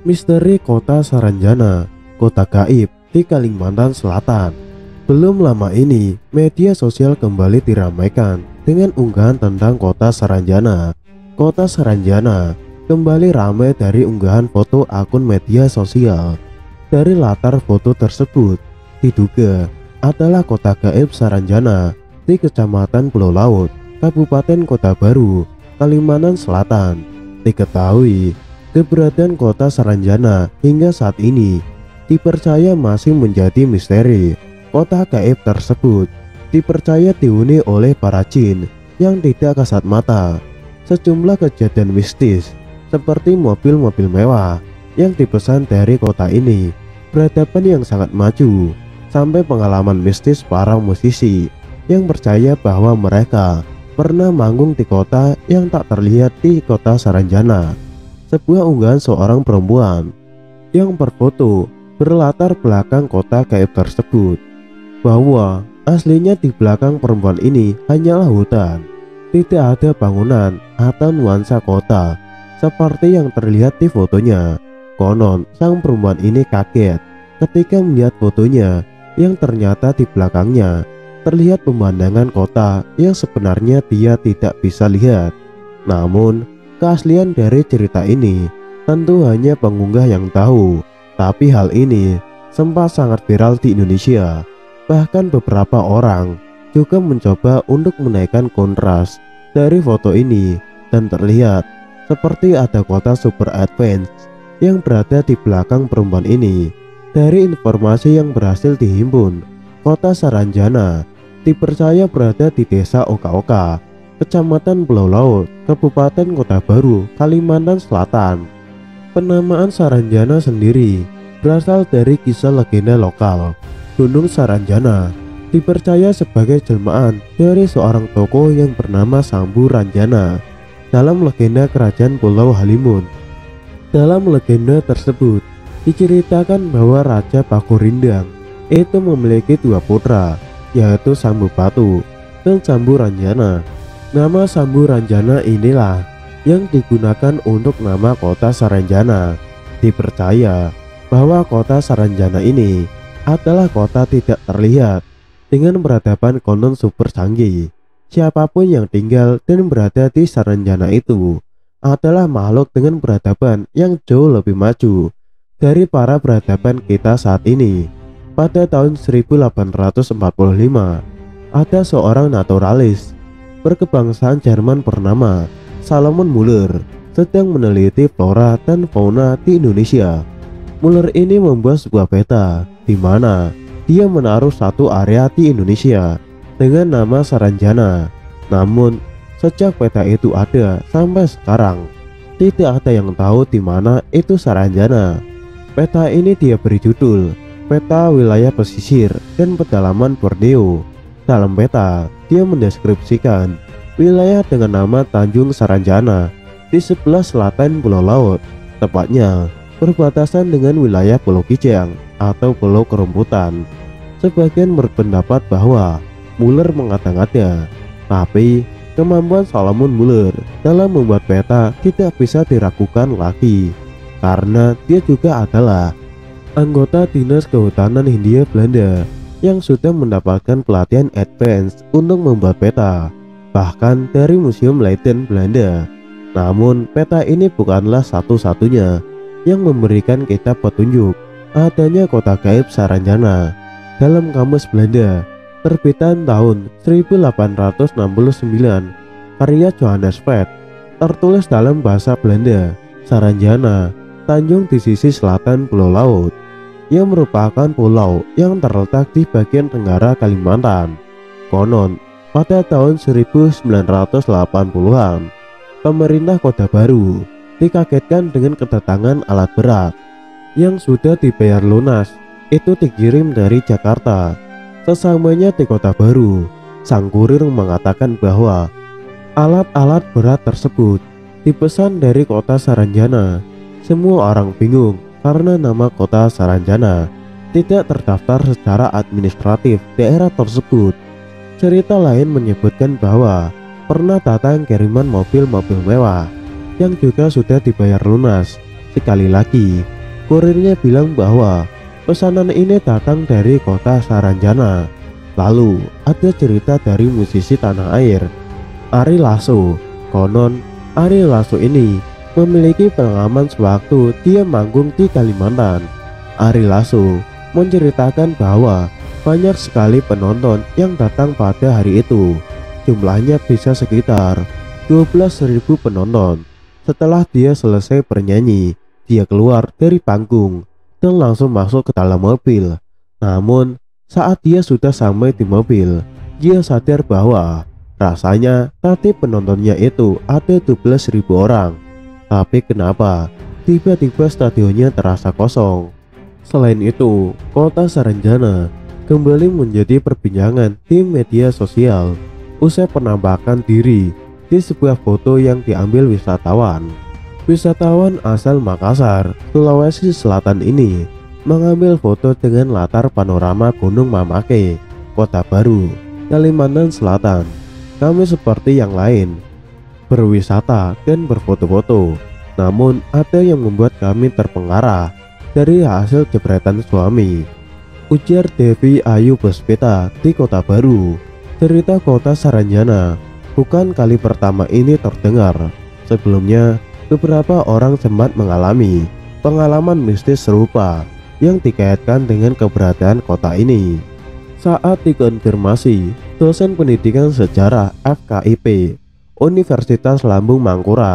Misteri Kota Saranjana, kota gaib di Kalimantan Selatan. Belum lama ini, media sosial kembali diramaikan dengan unggahan tentang Kota Saranjana. Kota Saranjana kembali ramai dari unggahan foto akun media sosial. Dari latar foto tersebut, diduga adalah kota gaib Saranjana di Kecamatan Pulau Laut, Kabupaten Kota Baru, Kalimantan Selatan. Diketahui, keberadaan Kota Saranjana hingga saat ini dipercaya masih menjadi misteri. Kota gaib tersebut dipercaya dihuni oleh para jin yang tidak kasat mata. Sejumlah kejadian mistis seperti mobil-mobil mewah yang dipesan dari kota ini, peradaban yang sangat maju, sampai pengalaman mistis para musisi yang percaya bahwa mereka pernah manggung di kota yang tak terlihat di Kota Saranjana. Sebuah unggahan seorang perempuan yang berfoto berlatar belakang kota gaib tersebut, bahwa aslinya di belakang perempuan ini hanyalah hutan, tidak ada bangunan atau nuansa kota seperti yang terlihat di fotonya. Konon sang perempuan ini kaget ketika melihat fotonya yang ternyata di belakangnya terlihat pemandangan kota yang sebenarnya dia tidak bisa lihat. Namun keaslian dari cerita ini tentu hanya pengunggah yang tahu, tapi hal ini sempat sangat viral di Indonesia. Bahkan beberapa orang juga mencoba untuk menaikkan kontras dari foto ini, dan terlihat seperti ada kota super advance yang berada di belakang perempuan ini. Dari informasi yang berhasil dihimpun, Kota Saranjana dipercaya berada di Desa Oka-Oka, Kecamatan Pulau Laut, Kabupaten Kota Baru, Kalimantan Selatan. Penamaan Saranjana sendiri berasal dari kisah legenda lokal. Gunung Saranjana dipercaya sebagai jelmaan dari seorang tokoh yang bernama Sambu Ranjana dalam legenda Kerajaan Pulau Halimun. Dalam legenda tersebut diceritakan bahwa Raja Pakurindang itu memiliki dua putra, yaitu Sambu Patu dan Sambu Ranjana. Nama Sambu Ranjana inilah yang digunakan untuk nama Kota Saranjana. Dipercaya bahwa Kota Saranjana ini adalah kota tidak terlihat dengan peradaban konon super canggih. Siapapun yang tinggal dan berada di Saranjana itu adalah makhluk dengan peradaban yang jauh lebih maju dari para peradaban kita saat ini. Pada tahun 1845, ada seorang naturalis berkebangsaan Jerman bernama Salomon Muller sedang meneliti flora dan fauna di Indonesia. Muller ini membuat sebuah peta di mana dia menaruh satu area di Indonesia dengan nama Saranjana. Namun sejak peta itu ada sampai sekarang, tidak ada yang tahu di mana itu Saranjana. Peta ini dia beri judul Peta Wilayah Pesisir dan Pedalaman Borneo. Dalam peta, dia mendeskripsikan wilayah dengan nama Tanjung Saranjana di sebelah selatan Pulau Laut, tepatnya berbatasan dengan wilayah Pulau Kijang atau Pulau Kerumputan. Sebagian berpendapat bahwa Muller mengada-ngada, tapi kemampuan Salomon Muller dalam membuat peta tidak bisa diragukan lagi, karena dia juga adalah anggota Dinas Kehutanan Hindia Belanda yang sudah mendapatkan pelatihan advance untuk membuat peta, bahkan dari Museum Leiden Belanda. Namun peta ini bukanlah satu-satunya yang memberikan kita petunjuk adanya kota gaib Saranjana. Dalam Kamus Belanda terbitan tahun 1869 karya Johannes Vet, tertulis dalam bahasa Belanda, Saranjana, Tanjung di sisi selatan Pulau Laut, yang merupakan pulau yang terletak di bagian tenggara Kalimantan. Konon pada tahun 1980-an, pemerintah Kota Baru dikagetkan dengan kedatangan alat berat yang sudah dibayar lunas itu dikirim dari Jakarta. Sesamanya di Kota Baru, sang kurir mengatakan bahwa alat-alat berat tersebut dipesan dari Kota Saranjana. Semua orang bingung karena nama Kota Saranjana tidak terdaftar secara administratif daerah tersebut. Cerita lain menyebutkan bahwa pernah datang kiriman mobil-mobil mewah yang juga sudah dibayar lunas Sekali lagi, kurirnya bilang bahwa pesanan ini datang dari kota Saranjana. Lalu ada cerita dari musisi tanah air, Ari Lasso. Konon Ari Lasso ini memiliki pengalaman sewaktu dia manggung di Kalimantan. Ari Lasso menceritakan bahwa banyak sekali penonton yang datang pada hari itu. Jumlahnya bisa sekitar 12.000 penonton. Setelah dia selesai bernyanyi, dia keluar dari panggung dan langsung masuk ke dalam mobil. Namun saat dia sudah sampai di mobil, dia sadar bahwa rasanya tadi penontonnya itu ada 12.000 orang. Tapi kenapa tiba-tiba stadionnya terasa kosong? Selain itu, kota Saranjana kembali menjadi perbincangan di media sosial usai penampakan diri di sebuah foto yang diambil wisatawan. Wisatawan asal Makassar, Sulawesi Selatan ini mengambil foto dengan latar panorama Gunung Mamake, Kota Baru, Kalimantan Selatan. Kami seperti yang lain, berwisata dan berfoto-foto. Namun ada yang membuat kami terpengaruh dari hasil jepretan suami, ujar Devi Ayu Puspita di Kota Baru. Cerita kota Saranjana bukan kali pertama ini terdengar. Sebelumnya, beberapa orang sempat mengalami pengalaman mistis serupa yang dikaitkan dengan keberadaan kota ini. Saat dikonfirmasi, dosen pendidikan sejarah FKIP Universitas Lambung Mangkurat,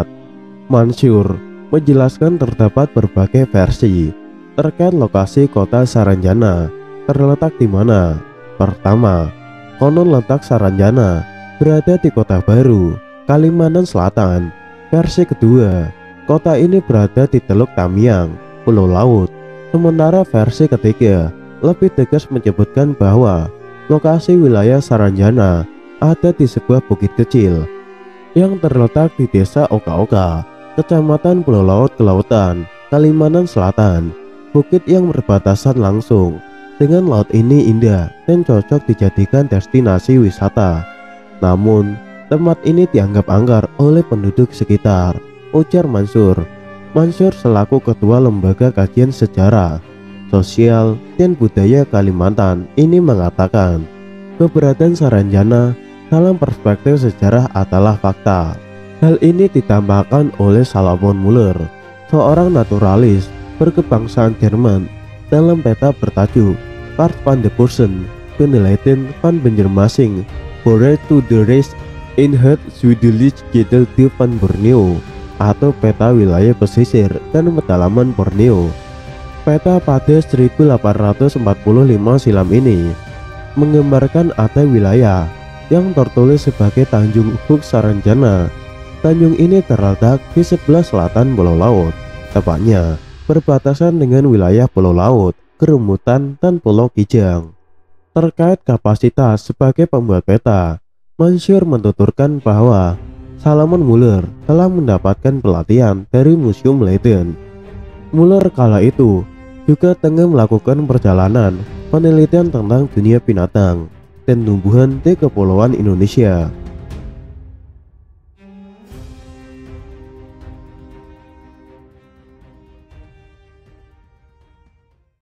Mansur, menjelaskan terdapat berbagai versi terkait lokasi kota Saranjana terletak di mana. Pertama, konon letak Saranjana berada di Kota Baru, Kalimantan Selatan. Versi kedua, kota ini berada di Teluk Tamiang, Pulau Laut. Sementara versi ketiga lebih tegas menyebutkan bahwa lokasi wilayah Saranjana ada di sebuah bukit kecil yang terletak di desa Oka-Oka, Kecamatan Pulau Laut Kelautan, Kalimantan Selatan. Bukit yang berbatasan langsung dengan laut ini indah dan cocok dijadikan destinasi wisata. Namun, tempat ini dianggap angker oleh penduduk sekitar, ujar Mansur. Mansur selaku Ketua Lembaga Kajian Sejarah, Sosial, dan Budaya Kalimantan ini mengatakan, keberadaan Saranjana dalam perspektif sejarah adalah fakta. Hal ini ditambahkan oleh Salomon Muller, seorang naturalis berkebangsaan Jerman, dalam peta bertajuk Part van de Person, penelitian van Banjarmasin, Border to the Rest in het Zuidelijk Gedeelte van Borneo, atau peta wilayah pesisir dan pedalaman Borneo. Peta pada 1845 silam ini menggambarkan ada wilayah yang tertulis sebagai Tanjung Huk Saranjana. Tanjung ini terletak di sebelah selatan Pulau Laut, tepatnya berbatasan dengan wilayah Pulau Laut, Kerumutan, dan Pulau Kijang. Terkait kapasitas sebagai pembuat peta, Mansur menuturkan bahwa Salomon Muller telah mendapatkan pelatihan dari Museum Leiden. Muller kala itu juga tengah melakukan perjalanan penelitian tentang dunia binatang dan tumbuhan di Kepulauan Indonesia.